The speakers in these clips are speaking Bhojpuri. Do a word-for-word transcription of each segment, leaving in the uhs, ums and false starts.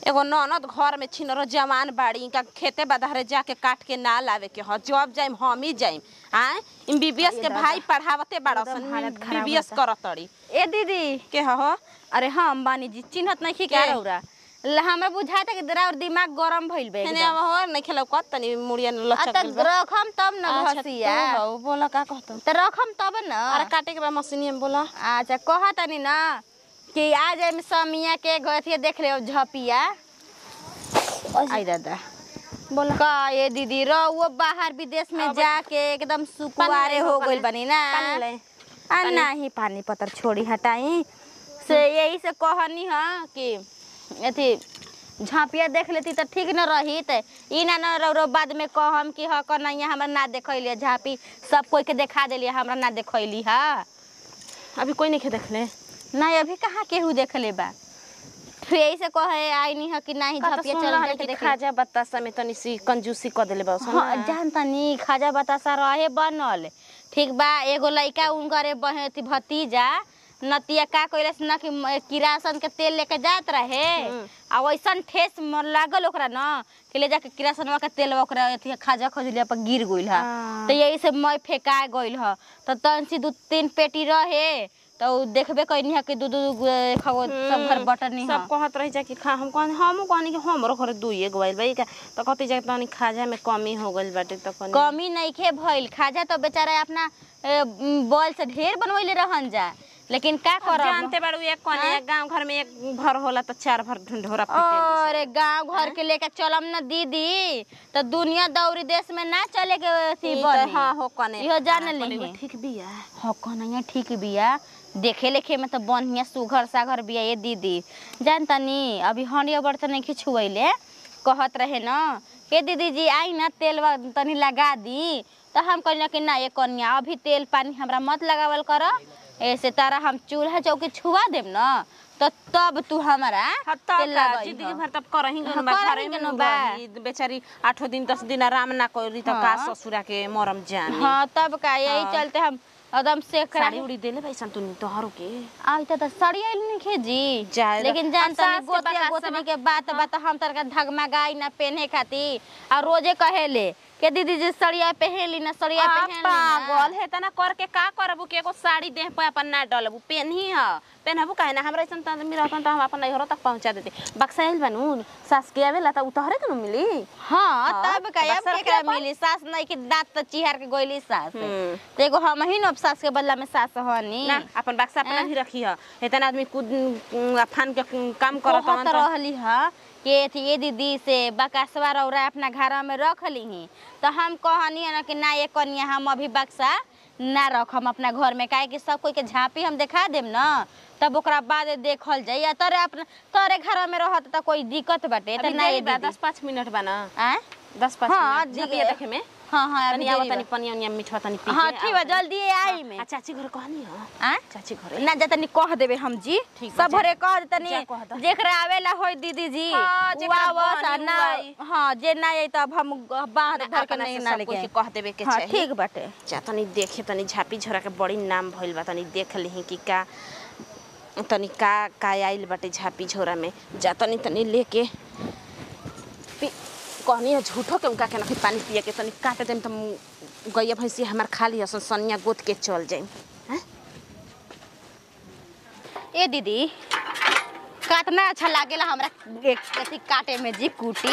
एगो ननद घर में छिनरो जवान बाड़ी का खेते बधारे जाके काट के ना लावे के ह जब जाइम हम ही जाइम आए एमबीबीएस के भाई पढ़ावते बाड़सन एमबीबीएस करतड़ी। ए दीदी के हो? अरे हम बानी जी चिन्हत नहीं के रौरा हमरा बुझाता कि तेरा और दिमाग गरम भइल बे ने अब हो नहीं खेलो कत तनी मुड़िया लचक गेल बा रखम तब न घसिया हो बोला का कहत त रखम तब न अरे काटे के बा मशीनिया में बोला। अच्छा कहतनी न कि आज हम समिया के गथिया देख ले झपिया आई दादा बोला का ये दीदी रो वो बाहर विदेश में जाके एकदम सुकुवारे हो गइल बनी ना आ नहीं पानी पत्थर छोड़ी हटाई से यही से कहनी ह कि अथी झापिया देख लेती तो ठीक न रही त ई ना न रो बाद में कहम कि ह कन्हैया हमरा ना देखैली झापी सब कोई के देखा देली हमरा ना देखैली ह अभी कोई नहीं के देखले नहीं अभी कहाँ केहू देखले बा फिर यही से कहे आई नहीं है कि नहीं झपिया चल के देख खाजा बतासा में तनी सी कंजूसी क देले बा हां जानता नी खाजा बतासा रहे बनल ठीक बा एगो लइका उनकरे बहती भतीजा नतिया का कइलस न कि किरासन के तेल लेके जात रहे आ वैसन ठेस लागल ओकरा न कि ले जाके किरासनवा के तेल ओकरा एथी खाजा खजुलिया पर गिर गइल ह त यही से मैं फेका गइल ह त तनसी दू तीन पेटी रहे तो देखबे कइनी है कि दू दू खाओ सब घर बटन नहीं सब कहत रही जा कि खा हम कौन हम कहनी कि हमरो घर दुइए गइल भाई का त कहती जा तनी खाजा में कमी हो गइल बाटे त कनी कमी नहीं खे भइल खाजा तो बेचारा अपना बॉल से ढेर बनवइले रहन जा लेकिन का करब जानते बाड़ू एक कोने गांव घर में एक भर होला त चार भर ढंढोरा पीटे अरे गांव घर के लेके चलम न दीदी त दुनिया दौरी देश में ना चले के थी बनी हां हो कने इहो जान ली ठीक बिया हो कने ठीक बिया देखे लेखे में तो बढ़िया सुघर सागर बिया ये दीदी जानता नी अभी हंडिया बर्तन नहीं खिछुइले कहत रहे न के दीदी जी आई ना तेल तनी लगा दी तो हम कहना कि ना ये कन्या अभी तेल पानी हमरा मत लगावल कर ऐसे तारा हम चूल्हा चौकी छुआ देम न तो तब तू हमारा तेल लगा जिंदगी भर तब करही गन घरे में बा बेचारी आठ दिन दस दिन आराम ना करी त का ससुरा के मरम जानी। हां तब का यही चलते हम एकदम से साड़ी उड़ी देले भैसन तू तोहरो के आई त साड़ी आइल नहीं खेजी लेकिन जानता नहीं गोतिया गोतनी के बात बात हम तर का धगमगाई ना पहने खाती आ रोजे कहेले के दीदी जी सड़िया पहनली ना सड़िया पहन पागल है तना करके का करबू के एगो साड़ी देह पे अपन ना डलबू पेनही ह पेनहबू काहे ना हमरा ऐसन त मिरत त हम अपन नैहरो तक पहुंचा देते बक्साइल बनू सास के आवेला त उतहरे के न मिली। हां तब का अब केकरा मिली सास नहीं कि दांत त चिहार के गइली सास त एगो हम ही न सास के बदला में सास हनी ना अपन बक्सा अपना ही रखी ह एतना आदमी कूद अफान के काम करत हन त रहली ह के थी ये दीदी से बक्सवा रौरा अपना घर में रख ली तो हम कहनी ना कि ना ये कन्या हम अभी बक्सा ना रखम अपना घर में काहे कि सब कोई के झांपी हम दिखा देम न तब ओकरा बाद देखल जाई तोरे अपना तोरे घर में रहत त कोई दिक्कत बाटे त ना ये दस पाँच मिनट बना आ दस पाँच मिनट झापिया देखे में हां हां तनी आवा तनी पनिया उनिया मीठा तनी पी हां ठीक बा जल्दी आई में चाची घर कहनी ह आ चाची घर ना जा तनी कह देबे हम जी सब भरे कह तनी जेकरा आवेला होय दीदी जी वाह ना हां जे ना आई तब हम बाहर भर के नहीं ना लेके कह देबे के चाहिए ठीक बाटे जा तनी देखे तनी झापी झोरा के बड़ी नाम भइल बा तनी देख लिही कि का तनी का का आइल बाटे झापी झोरा में जा तनी तनी लेके कहनी है झूठो के उनका के ना पानी पिए के तनी काट देम त गैया भैंसी हमार खाली हसन सनिया गोत के चल जाइम हैं। ए दीदी काटना अच्छा लागेला हमरा कथि काटे में जी कूटी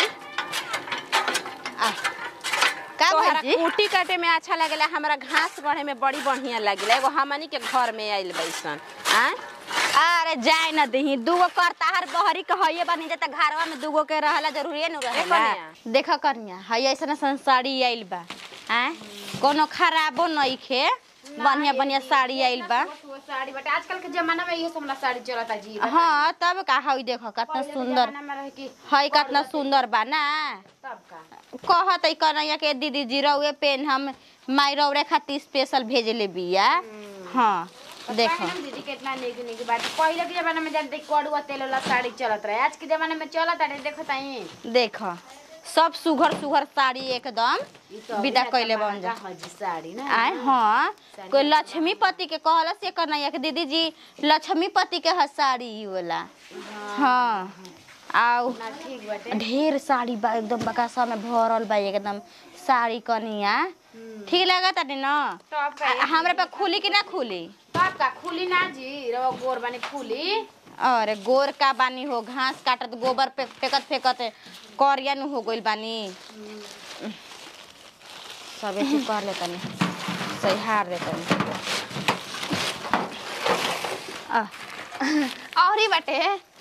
आ का तोहरा कूटी काटे में अच्छा लागेला हमरा घास गढ़े में बड़ी बढ़िया लागेला एगो हमनी के घर में आइल बैसन आ अरे जाए ना दही दूगो करताहर बहरी के हइए बनी जता घरवा में दूगो के रहला जरूरी न रहेला देखा कन्या हई ऐसा साड़ी आइल बा हैं कोनो खराबो नहीं खे बढ़िया बढ़िया साड़ी आइल बा साड़ी बटे आजकल के जमाना में ये सब साड़ी चलता जी। हां तब का हई देखो कितना सुंदर हई कितना सुंदर बा ना तब का कहत है कन्या के दीदी जी रउए पेन हम माई रौरे खातिर स्पेशल भेजले बिया। हां देखो दीदी कितना नेक नेक बात पहले के जमाना में जानते कड़ुआ तेल वाला साड़ी चलत रहे आज के जमाने में चलत है देखो ताई देखो सब सुघर सुघर साड़ी एकदम विदा कइले बन जा साड़ी ना आए हां कोई लक्ष्मीपति के कहला से कन्या के दीदी जी लक्ष्मीपति के ह साड़ी वाला हां आउ ना ठीक बाटे ढेर साड़ी बा एकदम बकासा में भरल बा एकदम साड़ी कनिया ठीक लगा ताटे न टॉप का आ- हमरे पे खुली कि ना खुली टॉप का खुली ना जी रवा गोर बने खुली अरे गोर का बानी हो घास काटत गोबर पे फेकत फेकत करिया नु हो गइल बानी सबे चीज कर ले तनी सही हार दे तनी आ और ही बाटे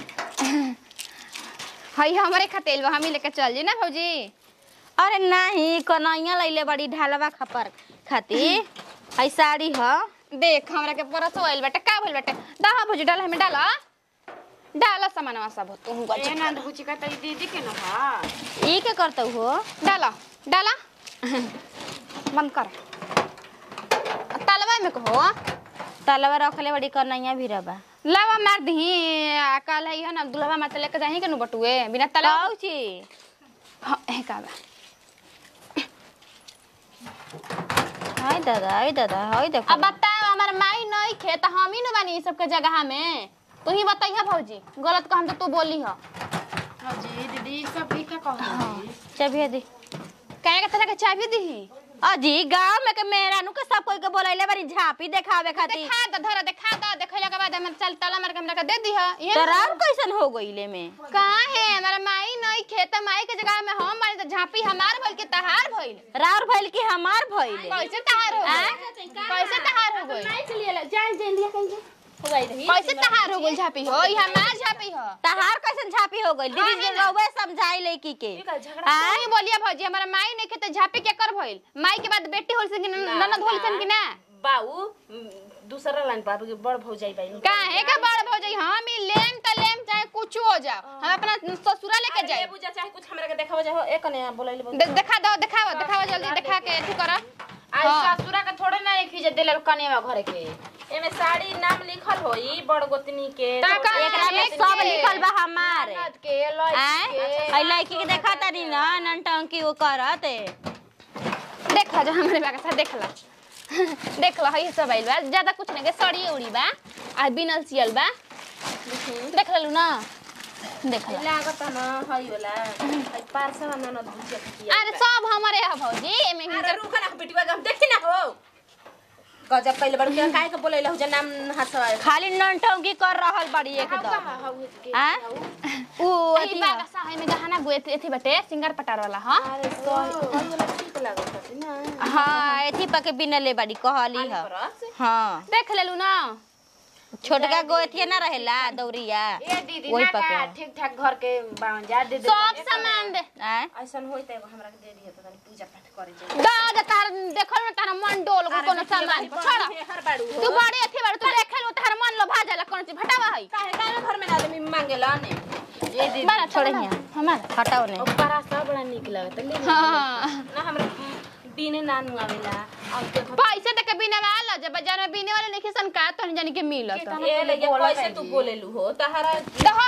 हई हमरे खतेल बा हमी लेके चल जी ना भौजी अरे नहीं कन्हैया लैले बड़ी ढालवा खपर खाती हई साड़ी ह देख हमरा के परस होइल बाटे का भइल बाटे दा भौजी डाल हमें डाला डाला सामानवा सब तू गछ ए नंद बुची का तई दीदी के न हा ई के करतौ हो डाला डाला बंद कर तलवा में कहो तलवा रखले बड़ी कन्हैया भी रबा लावा मार दी कल है ना दुल्हवा मार लेके जाही के नु बटुए बिना तलवा कौची हां ए का बा हाय दादा हाय दादा हाय देखो अब बताओ हमार माई नहीं खे त हम ही न बानी ई सब के जगह में तू ही बताइए भौजी गलत कहम तो तू बोली ह हां जी दीदी सब भी का कहू चाबी दे कहे के तरह के चाबी दी अजी गांव में के मेहरानू के सब कोई के बोलैले बड़ी झापी देखावे खाती देखा द धर देखा द देखैला के बाद हम चल तला मार के हमरा के दे दी ह ये तो राम कैसन हो गईले में कहां है हमारा माई नहीं खेत माई के जगह में हम बानी त झापी हमार भइल के तहार भइल राउर भइल की हमार भइल कैसे तहार हो गइल कैसे तहार हो गइल नहीं के लिए जान जान लिया कहीं हो गई रही कैसे तहार हो गइल झापी हो ई हमार झापी हो तहार कैसन झापी हो गइल दीदी जी रउवे समझाई लईकी के आई बोलिया भौजी हमारा माई नहीं खेत झापी के कर भइल माई के बाद बेटी होल से कि ननद होल से कि ना बाऊ दूसरा लाइन बाबू के बड़ भौजाई बाई काहे का बड़ भौजी हम ई लेम त लेम चाहे कुछ हो जाओ हम अपना ससुरा लेके जाए बुझा चाहे कुछ हमरा के देखाव जा हो एक ने बोलैले दे- देखा दो दिखाओ दिखाओ जल्दी दिखा के अथी कर आई ससुरा का थोड़े ना एक खींच देले कनिया घरे के एमे साड़ी नाम लिखल होई बड़ गोतनी के ता का एकरा में सब लिखल बा हमार ननद के लई आय आई लड़की के देखा तारी ना ननटंकी वो करत देख ला जो हमारे बाग से देख ला देख ला है सब आइल बा ज्यादा कुछ नहीं के सड़ी उड़ी बा आ बिनल सियल बा देख ललू ना देख ला लागत न हई वाला आई पारसा ननद बुझे किया अरे सब हमारे है भौजी एमे अरे हिनकर रुक ना बेटीवा हम देखी ना हो गजब पहले बड़ के काहे के बोलैले हो जे नाम हसवा खाली ननटंकी कर रहल बड़ी एकदम आ ऊ ई अथी बाग सा है में गहना गुए एथी बटे सिंगार पटार वाला हां अरे तो हई वाला ठीक लागत ना हां एथी पके बिनले बड़ी कहली ह हां देख लेलू ना छोटका गोथिया ना रहेला दौरिया ए दीदी वही ना का पके ठीक ठाक घर के बावन जा दे दे सब सामान दे आय ऐसन होई त एगो हमरा के दे दिए त तनी पूजा पाठ करे जे दा तार देखल ना तारा मन डोल को कोनो सामान छोड़ हर बाड़ू तू बड़ी अथी बाड़ तू देखल लो तार मन लो भाजला कोनो चीज भटावा है काहे काहे घर में आदमी मांगेला ने ए दीदी बड़ा छोड़े छोड़े हियां हमार हटाओ ने ऊपर सब बड़ा निक लागत ले हां ना हमरा बिने नानू आवेला अब देखो पैसे तक बिना वाला जब बाजार में बिने वाले नहीं सन का तो जानी के मिलत ए ले कैसे तू बोलेलू हो तहरा दहा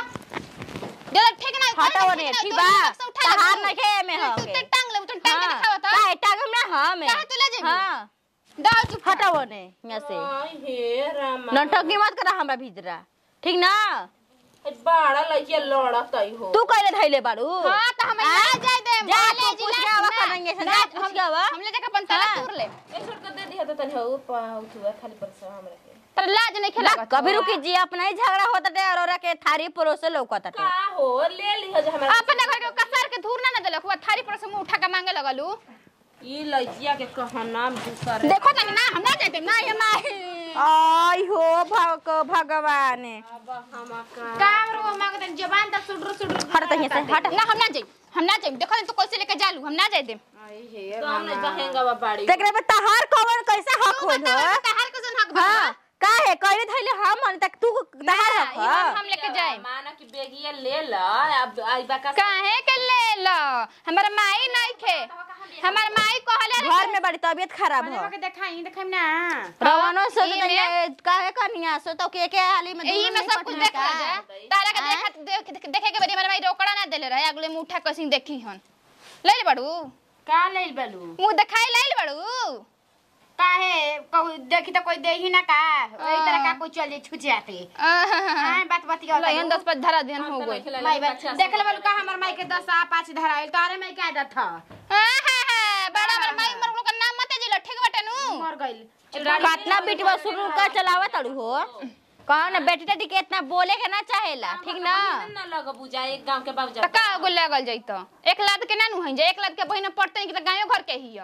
जरा ठीक ना हटाओ ने ठीक बा तहार नहीं के में हो तू के ते टांग ले तू टांग के दिखावा तो काहे टांग में हां में कहां तू ले जेबी हां दा तू हटाओ ने यहां से आई हे रामा ननटंकी मत करा हमरा भीतरा ठीक ना ए बाड़ा लइके लड़त आई हो तू कहले धैले बाड़ू हां तो हम ना जाय दे जा वाले तू पूछ के आवा करेंगे से जा पूछ के आवा हम ले जाके अपन ताला तोड़ ले ए छोड़ के दे दिया त तनी हो उठुआ खाली परसा हमरा के तर लाज नहीं खेला कभी रुकी जी अपना ही झगड़ा होता है और के थारी परोसे लौकत है का हो ले लिह जे हमरा अपने घर के कसार के धूर ना ना देलक वो थारी पर से मुंह उठा के मांगे लगलू ई लइकिया के कहा नाम दूसर देखो तक ना हम ना जाते ना ये माई आई हो भग भगवान अब हम का काम रो मांगत जबान त सुडर सुडर हट तहीं से हट ना हम ना जाई हम ना जाई देखो तू कैसे लेके जालू हम ना जाई दे आई हे तो हमने बहेंगा बा बाड़ी तेकरे पे तहार कवर कैसे हक होल हो तहार के जन हक बा हां काहे कहले धैले हम मन तक तू तहार हक ई हम हम लेके जाए माना कि बेगिया ले ल अब आई बा का काहे के ले लो हमर माई नहीं खे हमर माई कहले घर में बड़ी तबीयत खराब हो के देखाई देखाई ना रवानो सो ई में- काहे कनिया सो तो के के हाली में एही में सब कुछ देख ले जा तारा के देखा देख देखे के बड़ी हमर माई रोकड़ा ना देले रहे अगले में उठा कसिन देखी हन ले ले बड़ू का लेल बलू मुंह देखाई ले ले बड़ू काहे कहू देखी तो कोई दे ही ना का ओई तरह का कोई चल जे छुच जाते हां बात बात के लयन दस पर धरा ध्यान हो गई माई देख ले का हमर माई के दस आ पाँच धराइल तारे में क्या आदत था बड़ा बड़ा माई मर लोग का नाम मत जिला ठीक बटे नु मर गइल कितना बिटवा शुरू का चलावा तड़ू हो कौन बेटी टेटी के इतना बोले के ना चाहेला ठीक ना ना लग बुझा एक गांव के बाबू त का गो लागल जाई त एक लाद के ना नु हई जे एक लाद के बहिन पड़ते कि त गायो घर के हिया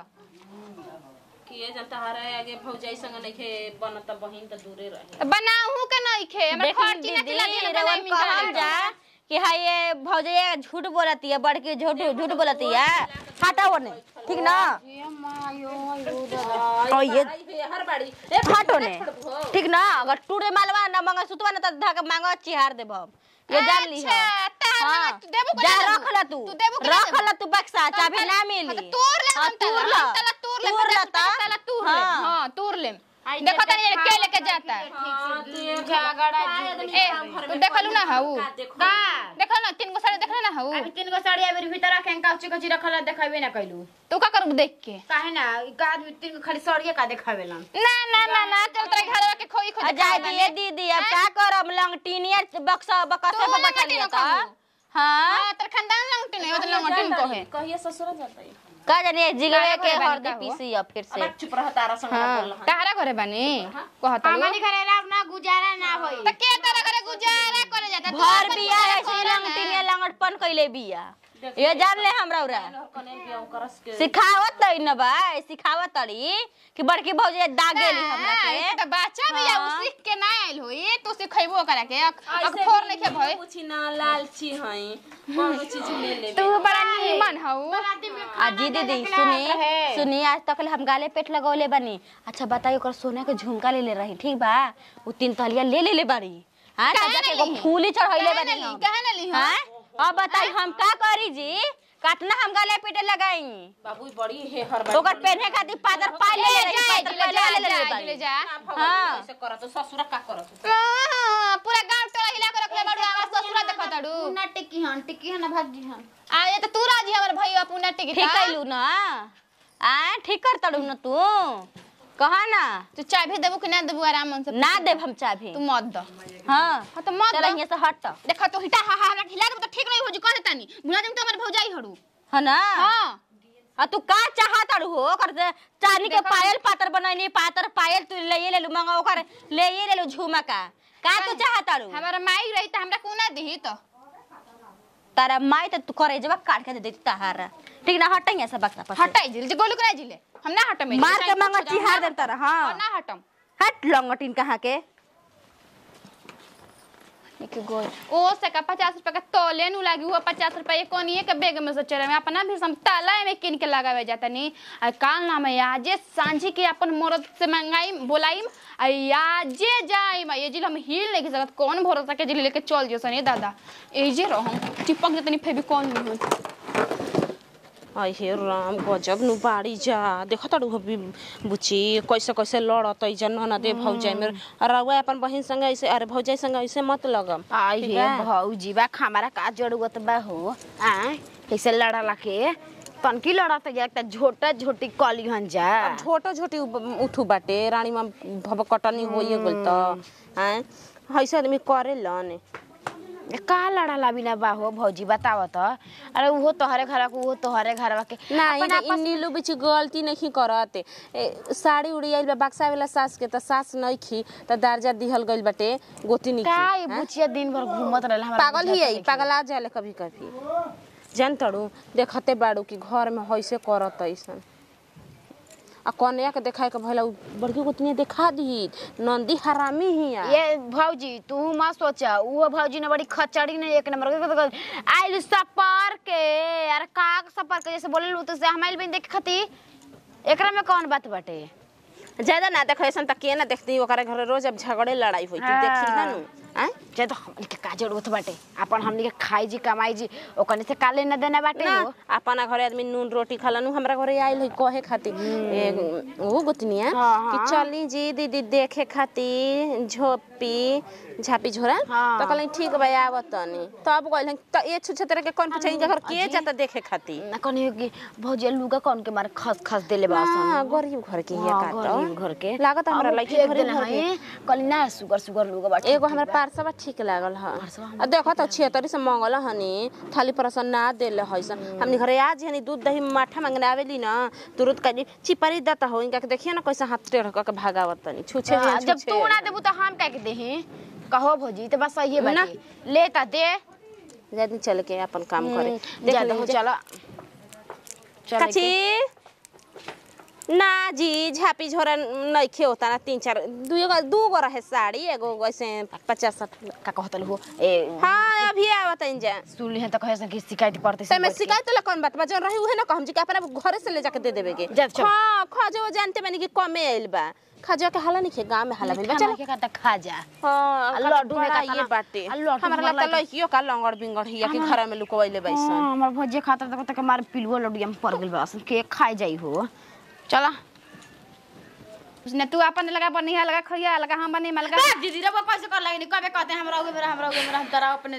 किए जनता हरे आगे भौजाई संग नइखे बनत बहिन त दूरे रहे बनाहू के नइखे हमर खर्ची ना तिला दिल बनाई मिल कहल जा कि हां ये भौजाई झूठ बोलती है बड़की झूठ झूठ बोलती है हटाओ ने ठीक ना ये मायो यो ओ ये हर बाड़ी हटो ने ठीक ना अगर टूटे मालवा ना मंगा सुतवा ना त धाक मांगा चिहार देब हम ये जान ली है हां देबो जा रख ल तू रख ल तू बक्सा चाबी ना मिली तोड़ ले हां तूर ल तला तूर ले तूर ल तला तूर ले हां तूर ले देखो तनी के लेके जाता झगड़ा ए तू देखलू ना हाउ का देखल ना तीन गो साड़ी देखल ना हाउ अभी तीन गो साड़ी अभी भीतर रखें काची काची रखल देखाबे ना कइलू तू का करू देख के काहे ना का आदमी तीन गो खाली साड़िए का देखावेला ना ना ना ना चल तेरे घरवा के खोई खो जा दिए दीदी अब का करब लंगटीनिया बक्सा बकसे पे बैठा लिया त हां हां तेरे खानदान लंगटी नहीं मतलब लंगटी को है कहिए ससुर जाता है का जाने जिगवे के हरदी पीसी अब फिर से अब चुप रह तारा संग बोल तारा घरे बानी कहत हमारी घरे लाग ना गुजारा ना होई त के तारा घरे गुजारा करे जाता भर बिया ऐसे लंगटीनिया लंगटपन कइले बिया ये जान ले हमरा उरा कने बियाह करस के सिखावत तई न बा सिखावत तड़ी कि बड़की भौजी दागेली हमरा के त बच्चा भी उ सीख के ना आइल होई तू सिखैबो करा के अब फोर नहीं के भई पूछी ना लालची हई कोनो चीज ले ले तू बड़ा नीमन हऊ आ जी दीदी सुनी सुनी आज तक हम गाले पेट लगौले बनी अच्छा बताइए ओकर सोना के झुमका ले ले रही ठीक बा उ तीन तलिया ले ले ले बारी हां त जाके एगो फूली चढ़ाइले बनी हम कहे ना ली हां अब बताई हम का करी जी काटना हम गाले पेटे लगाई बाबू बड़ी है हर बार ओकर पहने खातिर पादर पाए ले ले पादर ले ले ले जा हां ऐसे करत ससुर का करत पूरा गांव टोला हिला के रखले बाड़ू आवाज ससुरा देखताड़ू ना टिकी हन टिकी हन भाजी हन आए त तू राजी हमर भईया पुना टिकी ठीक कइलू ना आ ठीक कर तड़ू न तू कहा ना तू चाबी देबू कि ना देबू आराम से ना देब हम चाबी तू मत द हां हां त मत चल द यहां से हट देखा तो हिटा हा हा हमरा खिला दे त ठीक नहीं हो जी कह देतानी भुला देम त हमर भौजाई हड़ू है ना हां आ तू का चाहत हो कर चांदी के पायल पातर बनैनी पातर पायल तू ले ले लू मंगा ओकर ले ले लू झुमका का तू चाहत हो हमरा माई रही त हमरा कोना देही त तारा माई त तू करे जब काट के दे देती ताहार ठीक ना हट यहां से बक्सा पर हटाई जिल जे गोलू करा जिले हम ना हटम मार के मंगा चिहार दे तारा हां ना हटम हट लंगटिन कहां के एक गोल ओ से का पचास रुपया का तोले नु लागी हुआ पचास रुपया कोनिए के बैग में से चले में अपना भी सम ताला में किन के लगावे जाता नी आ काल नाम है आजे सांझी के अपन मरद से मंगाई बोलाई आ आजे जाई मा ये जिल हम हिल नहीं सकत कौन भरोसा के जिल लेके चल जो सने दादा ए जे रहम चिपक जतनी फेबी कौन नहीं आई हे राम गजब नु बाड़ी जा देखत अड़ू बुची कैसे कैसे लड़त जा न दे भौजाई में रउआ अपन बहिन संग ऐसे अरे भौजाई संग ऐसे मत लगम आई हे भौजी बा हमारा का जरूरत बा हो आ कैसे लड़ाला के तनकी लड़त जा एक झोटा झोटी कली हन जा छोटो छोटी उठू बाटे रानी मां भब कटनी होइए गेल त हैं ऐसे आदमी करेलन का लड़ाला बिना बा हो भौजी बताव त अरे वो तोहरे घर को वो तोहरे घरवा के नहीं इन नीलू बिच गलती नहीं करत साड़ी उड़ी आइल बा बक्सा वाला सास के त सास नहीं खी त दर्जा दिहल गइल बाटे गोती नहीं का ये बुचिया दिन भर घूमत रहल हमरा पागल ही आई पागल आ जाले कभी कभी जान तड़ू देखते बाड़ू कि घर में होइसे करत ऐसन आ कन्या के देखाय के भला बड़की गोतनी देखा दी नंदी हरामी ही ये भौजी तू मत सोचा वो भौजी ने बड़ी खचड़ी ने एक नंबर के आइल सपर के यार का सपर के जैसे बोले लू तो से हमाइल बिन देख खती एकरा में कौन बात बाटे ज्यादा ना देखो ऐसा तक के ना देखती ओकरा घर रोज अब झगड़े लड़ाई होई थी देखी है नु आय जे तो हमनी के का जरूरत बाटे अपन हमनी के खाई जी कमाई जी ओकने से काले न देना बाटे ना हो अपना घरे आदमी नून रोटी खालानु हमरा घरे आइल है कहे खातिर ए, वो गोतनिया हाँ, कि हाँ। चली जी दीदी देखे खातिर झोपी झापी झोरा हाँ। तो कहले ठीक बा आवत तनी तब कहले त ए छुछे तरह के कौन पूछे घर के जाता देखे खातिर ना कने कि भौजी लुगा कौन के मारे खस खस देले बा हां गरीब घर के ये हाँ, का गरीब घर के लागत हमरा लइकी घरे घर के कल ना सुगर सुगर लुगा बाटे एगो हमरा पार्सवा ठीक लागल ह आ देखो त छिहत्तर से मंगल हनी थाली परसन ना देले हइसन हमनी घरे आज हनी दूध दही माठा मांगने आवेली ना तुरंत कनी चिपरी दता हो इनका के देखिए ना कैसे हाथ टेढ़ क के भागावत तनी छुछे हाँ, भी जब तू ना देबू तो हम का के देही कहो भौजी तो बस सही ना। बाटे लेता दे जल्दी चल के अपन काम करे देख देख ले ले चला चल कची ना जी झापी झोरा नइखे होता ना तीन चार दुगो दूगो रहे साड़ी एगो ऐसे पचास साठ का कहतल हो ए हाँ अभी आवत इंजा सुनली है तो कहे से कि शिकायत पड़ते ते मैं शिकायत ला कौन बात बा जौन रही उहे ना कहम जी के अपना घरे से ले जाके दे देबे के जा, चल। हां खजो जानते बानी कि कमे आइल बा खजो के हाला नहीं गांव में हाला भइल बा चल के का खा जा हां लड्डू में बड़ा का ये बाटे आ, लड्डू हमरा में लगता लड्डू। लइकियो का लंगड़ बिंगड़ हिया के घर में लुकवइले बैसन हां हमर भौजी खाता तक तक मार पिलुआ लड्डू में पड़ गेल बा के खाई जाई हो चला उसने तू अपन लगा बनिया लगा खइया लगा हम बनी मलगा दीदी रे वो कैसे कर लगी कबे कहते हैं हमरा उगे मेरा हमरा उगे मेरा हम तरा अपने